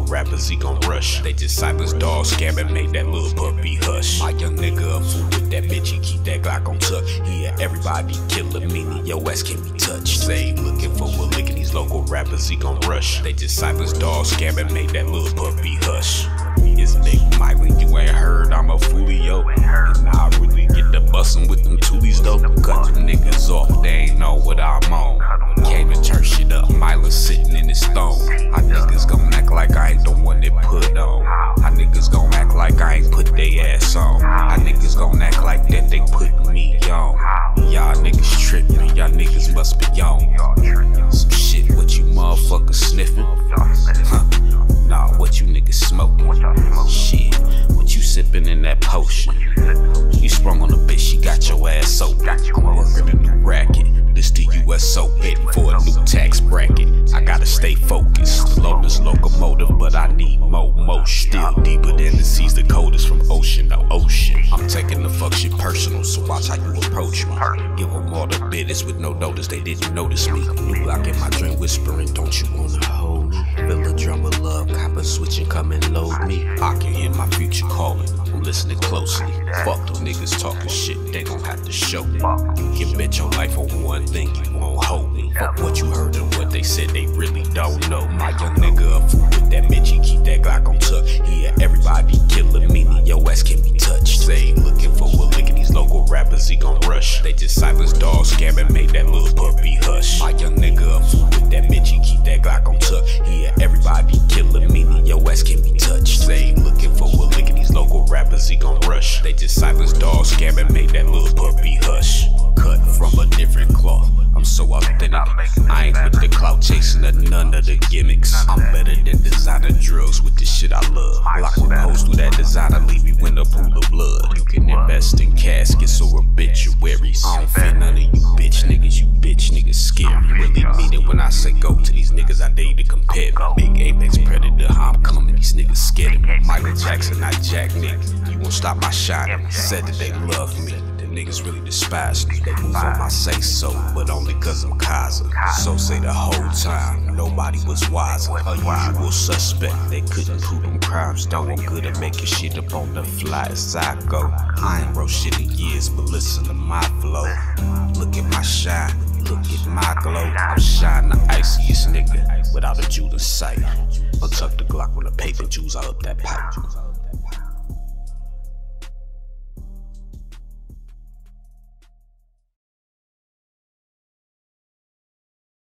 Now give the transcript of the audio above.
local rappers, he gon' rush. They just silenced dog scam and made that little puppy hush. My young nigga a fool with that bitch, he keep that Glock on tuck. He had everybody killing, meaning your ass can't be touched. Say looking for a lick in these local rappers, he gon' rush. They just silenced dog scam and made that little puppy hush. It's Big Milan, you ain't heard, I'm a foolio. And I really get the bustin' with them toolies though. Cut them niggas off, they ain't know what I'm on. Came to turn shit up, Milan sitting in his throne. How niggas gon' act like I ain't the one that put on? How niggas gon' act like I ain't put they ass on? How niggas gon' act like that they put me on? Y'all niggas trippin', y'all niggas must be on some shit, what you motherfuckers sniffin'? Huh. Nah, what you niggas smoking? Shit, what you sippin' in that potion? You sprung on a bitch, she got your ass open. I'm working a new racket. This the USO bidding for a new tax bracket. I gotta stay focused. Lotus locomotive, but I need more motion. Still deeper than the seas, the coldest from ocean to ocean. I'm taking the fuck shit personal, so watch how you approach me. Give them all the business with no notice, they didn't notice me. New GLOCK in my dream whispering, don't you wanna hold me? Feel a drum of love, copper switching, come and load me. I can hear my future calling, I'm listening closely. Fuck them niggas talking shit, they gon' have to show me. You can bet your life on one thing, you won't hold me. Fuck what you heard and what they said, they really don't know. My young nigga a fool with that bitch, he keep that Glock on tuck. He had everybody killing, meaning your ass can't be touched. Say looking for a lick in these local rappers, he gon' rush. They just silenced dog scam and made that little puppy hush. My young nigga a fool with that bitch, he keep that Glock on tuck. He had everybody killing, meaning your ass can't be touched. Say looking for a lick in these local rappers, he gon' rush. They just silenced dog scam and made that little puppy hush. Cut from a different cloth, I'm so authentic. I ain't with the clout chasing and none of the gimmicks. I'm better than designer drugs with the shit I love. Lock with hoes with that designer, leave you in a pool of blood. You can invest in caskets or obituaries. I don't fear none of you bitch niggas scary. Really mean it when I say go to these niggas, I dare you to compare me. Big apex predator, how I'm coming, these niggas scared of me. Michael Jackson, not Jack Nick. You won't stop my shine. Said that they love me. Niggas really despise me. They move on my say so, but only cause I'm Kaiser. So say the whole time, nobody was wiser. A usual suspect, they couldn't prove them crimes. Though I'm good at making shit up on the fly as I go. I ain't wrote shit in years, but listen to my flow. Look at my shine, look at my glow. I'm shine the iciest nigga without a jewel in sight. Untuck the Glock with a paper jewels, I up that pipe.